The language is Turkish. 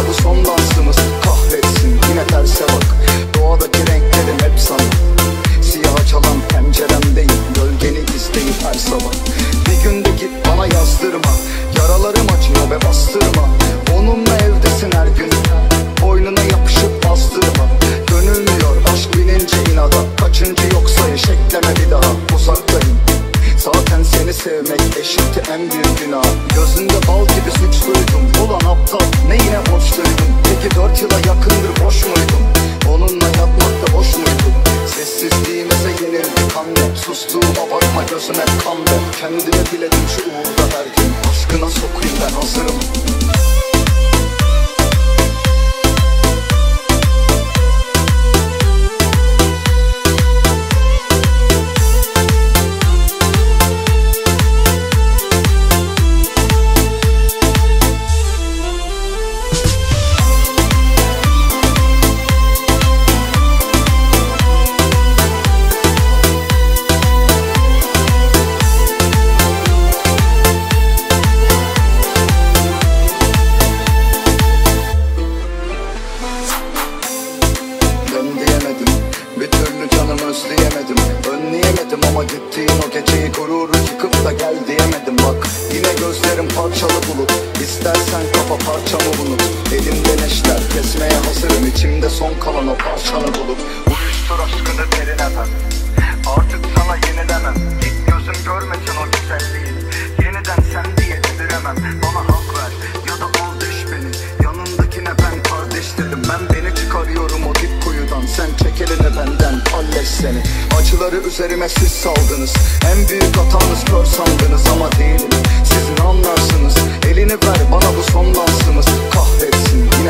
bu son dansımız. Kahretsin yine terse bak. Doğadaki renklerim hep sana. Siyah çalan penceremdeyim, gölgeni izleyip her sabah. Bir günde git bana yazdırma, yaralarım acıyor ve bastırma. Onunla evdesin her gün, boynuna yapışıp bastırma. Dönülmüyor aşk binince inada, kaçıncı yok sayış ekleme bir daha. Uzaktayım, zaten seni sevmek eşitti en büyük günah. Gözünde bal gibi suçluydum, ulan aptal neyine borçluydum. Peki 4 yıla yakındır boş muydum? Onunla yatmakta boş muydum? Sessizliğimize yenildik anne, sustuğuma bakma gözüme kan ver. Kendime biledim şu uğurda her gün, aşkına sokayım ben hazırım. Özleyemedim, önleyemedim ama gittiğin o geceyi gururu yıkıp da gel diyemedim. Bak yine gözlerim parçalı bulut, İstersen kafa parçamı unut. Elimde neşter kesmeye hazırım, içimde son kalan o parçanı bulup. Uyuştur aşkını derine ben, artık sana yenilemem. Git gözüm görmesin o güzelliği, yeniden sen diye yediremem. Bana hak ver ya da al düş beni, yanındakine ben kardeş dedim. Ben beni çıkarıyorum o dip kuyudan, sen çek elini benden halleş seni. Acıları üzerime siz saldınız, en büyük hatanız kör sandınız ama değilim. Siz ne anlarsınız, elini ver bana bu son dansımız. Kahretsin